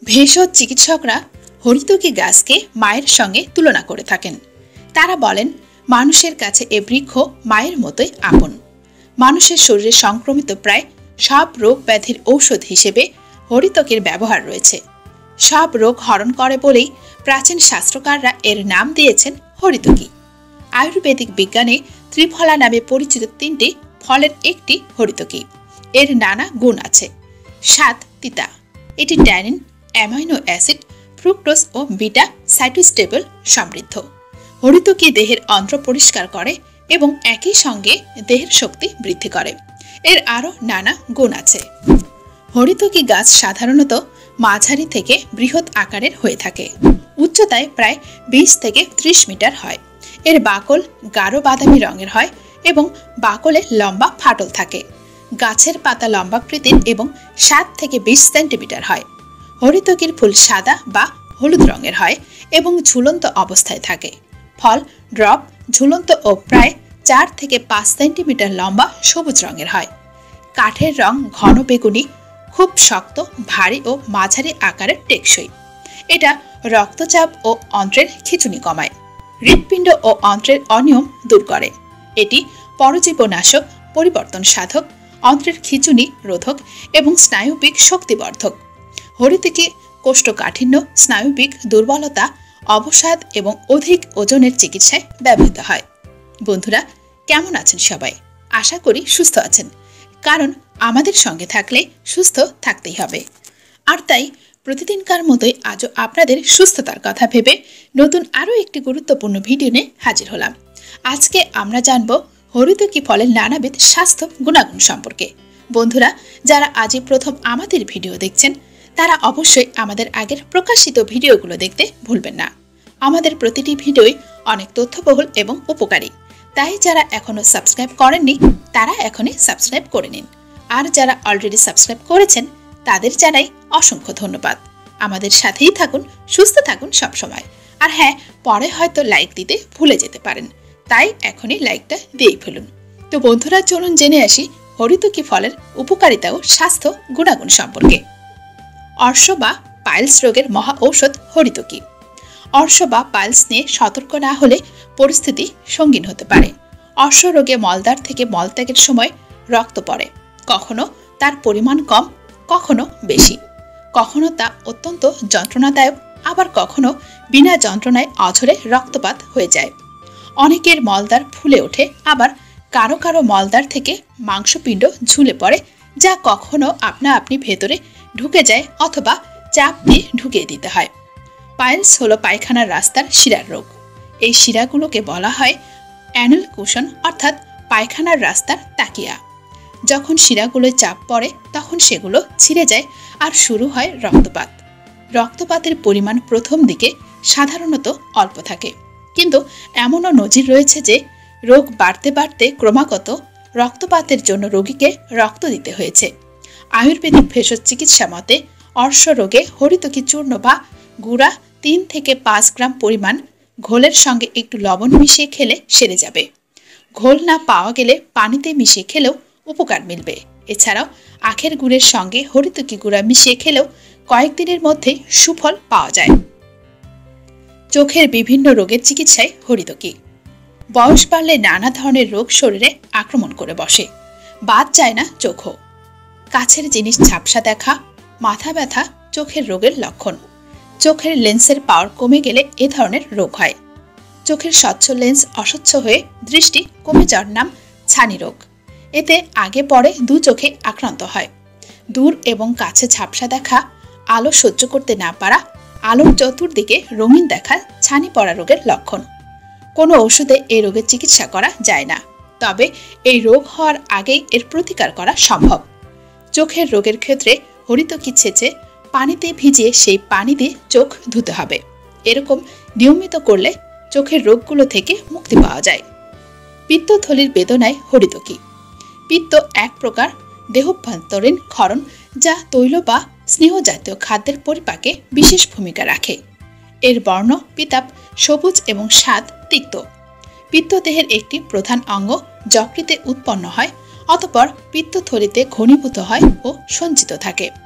ভেষজ চিকিৎসকরা হরিতকি গাছকে মায়ের সঙ্গে তুলনা করে থাকেন। তারা বলেন, মানুষের কাছে এ বৃক্ষ মায়ের মতোই আপন। মানুষের শরীরে সংক্রমিত প্রায় সব রোগ ব্যাধির ঔষধ হিসেবে হরিতকির ব্যবহার রয়েছে। সব রোগ হরণ করে বলেই প্রাচীন শাস্ত্রকাররা এর নাম দিয়েছেন হরিতকি। আয়ুর্বেদিক বিজ্ঞানে ত্রিফলা নামে পরিচিত 3টি ফলের একটি হরিতকি। এর নানা গুণ আছে। স্বাদ তিতা। এটি ট্যানিন, অ্যামাইনো অ্যাসিড, ফ্রুক্টোজ ও বিটা সাইটোস্টেবল সমৃদ্ধ। হরিতকি দেহের অন্ত্র পরিষ্কার করে এবং একই সঙ্গে দেহের শক্তি বৃদ্ধি করে। এর আরও নানা গুণ আছে। হরিতকি গাছ সাধারণত মাঝারি থেকে বৃহৎ আকারের হয়ে থাকে। উচ্চতায় প্রায় 20 থেকে 30 মিটার হয়। এর বাকল গাঢ় বাদামি রঙের হয় এবং বাকলে লম্বা ফাটল থাকে। গাছের পাতা লম্বাকৃতির এবং 7 থেকে 20 সেন্টিমিটার হয়। হরিতকির ফুল সাদা বা হলুদ রঙের হয় এবং ঝুলন্ত অবস্থায় থাকে। ফল ড্রপ, ঝুলন্ত ও প্রায় 4 থেকে 5 সেন্টিমিটার লম্বা সবুজ রঙের হয়। কাঠের রং ঘন বেগুনি, খুব শক্ত, ভারী ও মাঝারি আকারের টেকসই। এটা রক্তচাপ ও অন্ত্রের খিঁচুনি কমায়। হৃৎপিণ্ড ও অন্ত্রের অনিয়ম দূর করে। এটি পরজীবনাশক, পরিবর্তন সাধক, অন্ত্রের খিঁচুনি রোধক এবং স্নায়ুবিক শক্তিবর্ধক। হরিতকি কোষ্ঠকাঠিন্য, স্নায়ুবিক দুর্বলতা, অবসাদ এবং অধিক ওজনের চিকিৎসায় ব্যবহৃত হয়। বন্ধুরা, কেমন আছেন সবাই? আশা করি সুস্থ আছেন, কারণ আমাদের সঙ্গে থাকলে সুস্থ থাকতেই হবে। আর তাই প্রতিদিনকার মতোই আজও আপনাদের সুস্থতার কথা ভেবে নতুন আরও একটি গুরুত্বপূর্ণ ভিডিও নিয়ে হাজির হলাম। আজকে আমরা জানব হরিতকি ফলের নানাবিধ স্বাস্থ্য গুণাগুণ সম্পর্কে। বন্ধুরা, যারা আজই প্রথম আমাদের ভিডিও দেখছেন তারা অবশ্যই আমাদের আগের প্রকাশিত ভিডিওগুলো দেখতে ভুলবেন না। আমাদের প্রতিটি ভিডিওই অনেক তথ্যবহুল এবং উপকারী। তাই যারা এখনো সাবস্ক্রাইব করেননি তারা এখনই সাবস্ক্রাইব করে নিন। আর যারা অলরেডি সাবস্ক্রাইব করেছেন তাদের জানাই অসংখ্য ধন্যবাদ। আমাদের সাথেই থাকুন, সুস্থ থাকুন সবসময়। আর হ্যাঁ, পরে হয়তো লাইক দিতে ভুলে যেতে পারেন, তাই এখনই লাইকটা দিয়েই ফেলুন। তো বন্ধুরা, চলুন জেনে আসি হরিতকি ফলের উপকারিতা ও স্বাস্থ্য গুণাগুণ সম্পর্কে। অর্শ বা পাইলস রোগের মহা ঔষধ হরিতকি। অর্শ বা পাইলস নিয়ে সতর্ক না হলে পরিস্থিতি সঙ্গীন হতে পারে। অর্শ রোগে মলদ্বার থেকে মলত্যাগের সময় রক্ত পড়ে। কখনো তার পরিমাণ কম, কখনো বেশি। কখনো তা অত্যন্ত যন্ত্রণাদায়ক, আবার কখনো বিনা যন্ত্রণায় অঝরে রক্তপাত হয়ে যায়। অনেকের মলদ্বার ফুলে ওঠে, আবার কারো কারো মলদ্বার থেকে মাংসপিণ্ড ঝুলে পড়ে, যা কখনো আপনা আপনি ভেতরে ঢুকে যায় অথবা চাপ দিয়ে ঢুকিয়ে দিতে হয়। পাইলস হলো পায়খানার রাস্তার শিরার রোগ। এই শিরাগুলোকে বলা হয় অ্যানাল কুশন, অর্থাৎ পায়খানার রাস্তার তাকিয়া। যখন শিরাগুলোয় চাপ পড়ে তখন সেগুলো ছিঁড়ে যায় আর শুরু হয় রক্তপাত। রক্তপাতের পরিমাণ প্রথম দিকে সাধারণত অল্প থাকে, কিন্তু এমনও নজির রয়েছে যে রোগ বাড়তে বাড়তে ক্রমাগত রক্তপাতের জন্য রোগীকে রক্ত দিতে হয়েছে। আয়ুর্বেদিক ভেষজ চিকিৎসা মতে অর্শ রোগে হরিতকি চূর্ণ বা গুঁড়া 3 থেকে 5 গ্রাম পরিমাণ ঘোলের সঙ্গে একটু লবণ মিশিয়ে খেলে সেরে যাবে। ঘোল না পাওয়া গেলে পানিতে মিশিয়ে খেলেও উপকার মিলবে। এছাড়াও আখের গুড়ের সঙ্গে হরিতকি গুঁড়া মিশিয়ে খেলেও কয়েকদিনের মধ্যে সুফল পাওয়া যায়। চোখের বিভিন্ন রোগের চিকিৎসায় হরিতকি। বয়স বাড়লে নানা ধরনের রোগ শরীরে আক্রমণ করে বসে। বাদ যায় না চোখও। কাছের জিনিস ঝাপসা দেখা, মাথা ব্যথা চোখের রোগের লক্ষণ। চোখের লেন্সের পাওয়ার কমে গেলে এ ধরনের রোগ হয়। চোখের স্বচ্ছ লেন্স অস্বচ্ছ হয়ে দৃষ্টি কমে যাওয়ার নাম ছানি রোগ। এতে আগে পরে দু চোখে আক্রান্ত হয়। দূর এবং কাছে ঝাপসা দেখা, আলো সহ্য করতে না পারা, আলোর চতুর্দিকে রঙিন দেখা ছানি পড়া রোগের লক্ষণ। কোনো ওষুধে এই রোগের চিকিৎসা করা যায় না, তবে এই রোগ হওয়ার আগেই এর প্রতিকার করা সম্ভব। চোখের রোগের ক্ষেত্রে হরিতকি ছেঁচে পানিতে ভিজিয়ে সেই পানি দিয়ে চোখ ধুতে হবে। এরকম নিয়মিত করলে চোখের রোগগুলো থেকে মুক্তি পাওয়া যায়। পিত্তথলির বেদনায় হরিতকি। পিত্ত এক প্রকার দেহাভ্যন্তরীণ ক্ষরণ, যা তৈল বা স্নেহ জাতীয় খাদ্যের পরিপাকে বিশেষ ভূমিকা রাখে। এর বর্ণ পিতাব সবুজ এবং স্বাদ তিক্ত। পিত্ত দেহের একটি প্রধান অঙ্গ, যকৃতে উৎপন্ন হয়, অতঃপর পিত্তথলিতে ঘনীভূত হয় ও সঞ্চিত থাকে।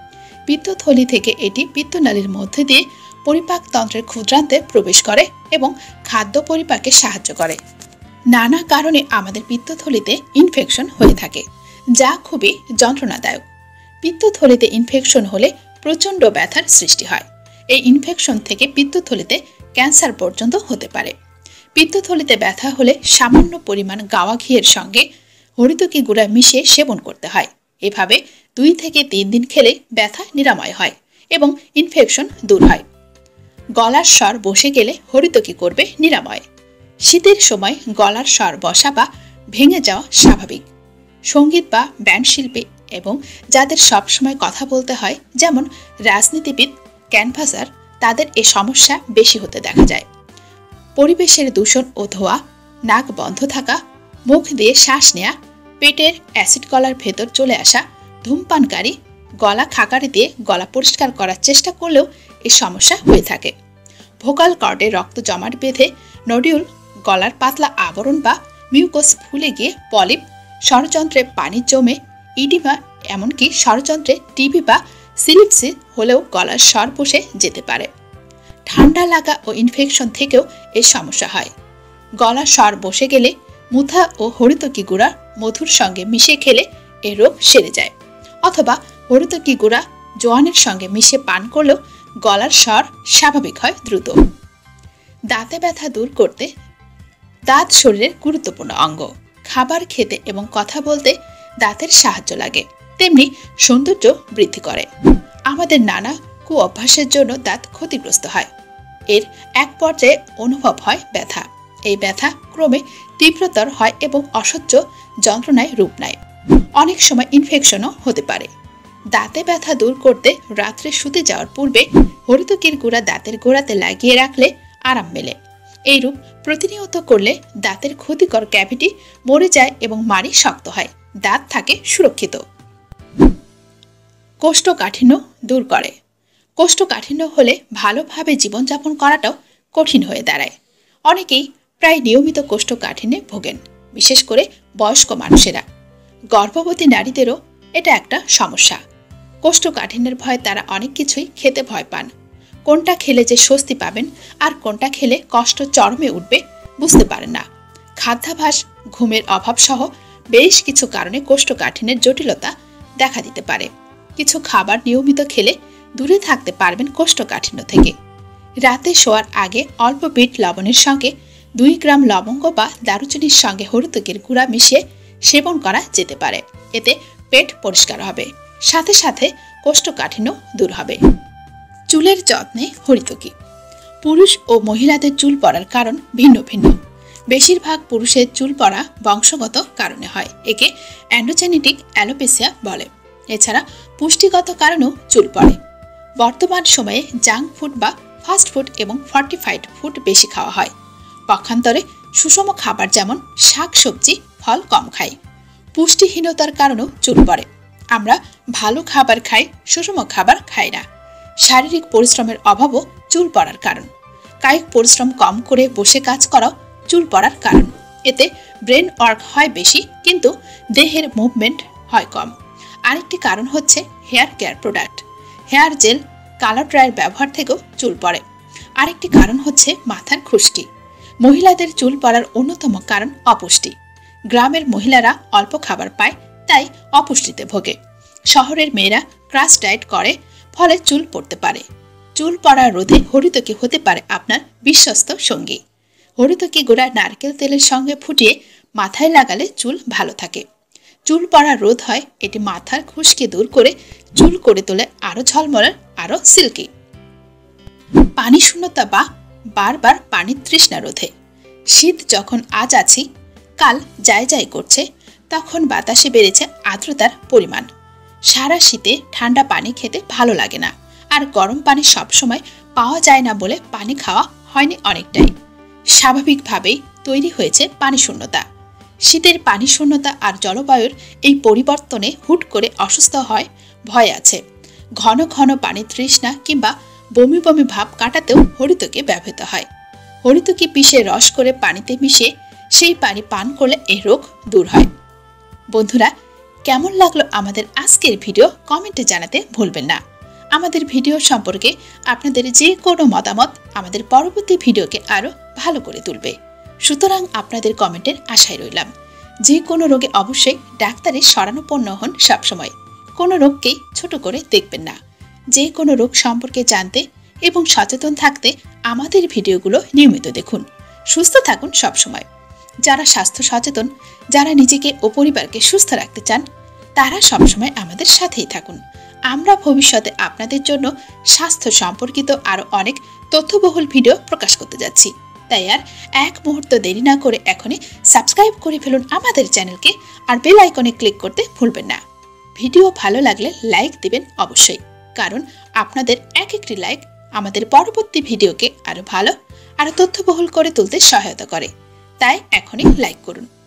পিত্তথলি থেকে এটি পিত্তনালীর মধ্যে দিয়ে পরিপাকতন্ত্রের ক্ষুদ্রান্তে প্রবেশ করে এবং খাদ্য পরিপাকে সাহায্য করে। নানা কারণে আমাদের পিত্তথলিতে ইনফেকশন হয়ে থাকে, যা খুবই যন্ত্রণাদায়ক। পিত্তথলিতে ইনফেকশন হলে প্রচণ্ড ব্যথার সৃষ্টি হয়। এই ইনফেকশন থেকে পিত্তথলিতে ক্যান্সার পর্যন্ত হতে পারে। পিত্তথলিতে ব্যথা হলে সামান্য পরিমাণ গাওয়া ঘিয়ের সঙ্গে হরিতকি গুঁড়া মিশিয়ে সেবন করতে হয়। এভাবে 2 থেকে 3 দিন খেলে ব্যথা নিরাময় হয় এবং ইনফেকশন দূর হয়। গলার স্বর বসে গেলে হরিতকি করবে নিরাময়। শীতের সময় গলার স্বর বসা বা ভেঙে যাওয়া স্বাভাবিক। সঙ্গীত বা ব্যান্ড শিল্পী এবং যাদের সবসময় কথা বলতে হয়, যেমন রাজনীতিবিদ, ক্যানভাসার, তাদের এ সমস্যা বেশি হতে দেখা যায়। পরিবেশের দূষণ ও ধোঁয়া, নাক বন্ধ থাকা, মুখ দিয়ে শ্বাস নেওয়া, পেটের অ্যাসিড গলার ভেতর চলে আসা, ধূমপানকারী গলা খাকারি দিয়ে গলা পরিষ্কার করার চেষ্টা করলেও এই সমস্যা হয়ে থাকে। ভোকাল কর্ডে রক্ত জমাট বেঁধে নডিউল, গলার পাতলা আবরণ বা মিউকোস ফুলে গিয়ে পলিপ, স্বরযন্ত্রে পানি জমে ইডিমা, এমনকি স্বরযন্ত্রে টিবি বা সিলিপসি হলেও গলার স্বর বসে যেতে পারে। ঠান্ডা লাগা ও ইনফেকশন থেকেও এই সমস্যা হয়। গলার স্বর বসে গেলে মুথা ও হরিতকি গুঁড়া মধুর সঙ্গে মিশিয়ে খেলে এ রোগ সেরে যায়, অথবা হরিতকি গুঁড়া জোয়ানের সঙ্গে মিশিয়ে পান করলেও গলার স্বর স্বাভাবিক হয় দ্রুত। দাঁতে ব্যথা দূর করতে দাঁত শরীরের গুরুত্বপূর্ণ অঙ্গ। খাবার খেতে এবং কথা বলতে দাঁতের সাহায্য লাগে, তেমনি সৌন্দর্য বৃদ্ধি করে। আমাদের নানা কুঅভ্যাসের জন্য দাঁত ক্ষতিগ্রস্ত হয়। এর এক পর্যায়ে অনুভব হয় ব্যথা। এই ব্যথা ক্রমে তীব্রতর হয় এবং অসহ্য যন্ত্রণায় রূপ নেয়। অনেক সময় ইনফেকশনও হতে পারে। দাঁতে ব্যথা দূর করতে রাত্রে শুতে যাওয়ার পূর্বে হরিতকির গুঁড়া দাঁতের গোড়াতে লাগিয়ে রাখলে আরাম মেলে। এই রূপ প্রতিনিয়ত করলে দাঁতের ক্ষতিকর ক্যাভিটি মরে যায় এবং মাড়ি শক্ত হয়, দাঁত থাকে সুরক্ষিত। কোষ্ঠকাঠিন্য দূর করে। কোষ্ঠকাঠিন্য হলে ভালোভাবে জীবনযাপন করাটাও কঠিন হয়ে দাঁড়ায়। অনেকেই প্রায় নিয়মিত কোষ্ঠকাঠিন্যে ভোগেন, বিশেষ করে বয়স্ক মানুষেরা। গর্ভবতী নারীদেরও এটা একটা সমস্যা। কোষ্ঠকাঠিন্যের ভয়ে তারা অনেক কিছুই খেতে ভয় পান। কোনটা খেলে যে স্বস্তি পাবেন আর কোনটা খেলে কষ্ট চরমে উঠবে বুঝতে পারেন না। খাদ্যাভ্যাস, ঘুমের অভাব সহ বেশ কিছু কারণে কোষ্ঠকাঠিন্যের জটিলতা দেখা দিতে পারে। কিছু খাবার নিয়মিত খেলে দূরে থাকতে পারবেন কোষ্ঠকাঠিন্য থেকে। রাতে শোয়ার আগে অল্প বিট লবণের সঙ্গে 2 গ্রাম লবঙ্গ বা দারুচিনির সঙ্গে হরিতকির গুঁড়া মিশিয়ে সেবন করা যেতে পারে। এতে পেট পরিষ্কার হবে, সাথে সাথে কোষ্ঠকাঠিন্য দূর হবে। চুলের যত্নে হরিতকি। পুরুষ ও মহিলাদের চুল পড়ার কারণ ভিন্ন ভিন্ন। বেশিরভাগ পুরুষের চুল পড়া বংশগত কারণে হয়, একে অ্যান্ড্রোজেনেটিক অ্যালোপেসিয়া বলে। এছাড়া পুষ্টিগত কারণেও চুল পড়ে। বর্তমান সময়ে জাঙ্ক ফুড বা ফাস্ট ফুড এবং ফর্টিফাইড ফুড বেশি খাওয়া হয়। পক্ষান্তরে সুষম খাবার যেমন শাক সবজি, ফল কম খাই। পুষ্টিহীনতার কারণেও চুল পড়ে। আমরা ভালো খাবার খাই, সুষম খাবার খাই না। শারীরিক পরিশ্রমের অভাবও চুল পড়ার কারণ। কায়িক পরিশ্রম কম করে বসে কাজ করাও চুল পড়ার কারণ। এতে ব্রেন ওয়ার্ক হয় বেশি, কিন্তু দেহের মুভমেন্ট হয় কম। আরেকটি কারণ হচ্ছে hair care product, hair gel, colour dryer ব্যবহার থেকেও চুল পড়ে। আরেকটি কারণ হচ্ছে মাথার খুশকি। মহিলাদের চুল পড়ার অন্যতম কারণ অপুষ্টি। গ্রামের মহিলারা অল্প খাবার পায়, তাই অপুষ্টিতে ভোগে। শহরের মেয়েরা ক্রাশ ডায়েট করে, ফলে চুল পড়তে পারে। চুল পড়া রোধে হরিতকি হতে পারে আপনার বিশ্বস্ত সঙ্গী। হরিতকি গুঁড়া নারকেল তেলের সঙ্গে ফুটিয়ে মাথায় লাগালে চুল ভালো থাকে। চুল পড়া রোধ হয়। এটি মাথার খুশকি দূর করে চুল করে তোলে আরো ঝলমলে, আরো সিল্কি। পানি শূন্যতা বা বারবার পানির তৃষ্ণা রোধে। শীত যখন আজ আছি কাল যায় যায় করছে, তখন বাতাসে বেড়েছে আর্দ্রতার পরিমাণ। সারা শীতে ঠান্ডা পানি খেতে ভালো লাগে না, আর গরম পানি সবসময় পাওয়া যায় না বলে পানি খাওয়া হয়নি অনেকটাই। স্বাভাবিকভাবেই তৈরি হয়েছে পানি শূন্যতা। শীতের পানি শূন্যতা আর জলবায়ুর এই পরিবর্তনে হুট করে অসুস্থ হয় ভয় আছে। ঘন ঘন পানি তৃষ্ণা কিংবা বমি বমি ভাব কাটাতেও হরিতকি ব্যবহৃত হয়। হরিতকি পিষে রস করে পানিতে মিশিয়ে সেই পানি পান করলে এই রোগ দূর হয়। বন্ধুরা, কেমন লাগলো আমাদের আজকের ভিডিও কমেন্টে জানাতে ভুলবেন না। আমাদের ভিডিও সম্পর্কে আপনাদের যে কোনো মতামত আমাদের পরবর্তী ভিডিওকে আরও ভালো করে তুলবে। সুতরাং আপনাদের কমেন্টের আশায় রইলাম। যে কোনো রোগে অবশ্যই ডাক্তারের শরণাপন্ন হন সবসময়। কোনো রোগকেই ছোট করে দেখবেন না। যে কোনো রোগ সম্পর্কে জানতে এবং সচেতন থাকতে আমাদের ভিডিওগুলো নিয়মিত দেখুন। সুস্থ থাকুন সবসময়। যারা স্বাস্থ্য সচেতন, যারা নিজেকে ও পরিবারকে সুস্থ রাখতে চান, তারা সবসময় আমাদের সাথেই থাকুন। আমরা ভবিষ্যতে আপনাদের জন্য স্বাস্থ্য সম্পর্কিত আরও অনেক তথ্যবহুল ভিডিও প্রকাশ করতে যাচ্ছি। তাই আর এক মুহূর্ত দেরি না করে এখনই সাবস্ক্রাইব করে ফেলুন আমাদের চ্যানেলকে, আর বেল আইকনে ক্লিক করতে ভুলবেন না। ভিডিও ভালো লাগলে লাইক দিবেন অবশ্যই, কারণ আপনাদের এক একটি লাইক আমাদের পরবর্তী ভিডিওকে আরও ভালো, আরও তথ্যবহুল করে তুলতে সহায়তা করে। তাই এখনই লাইক করুন।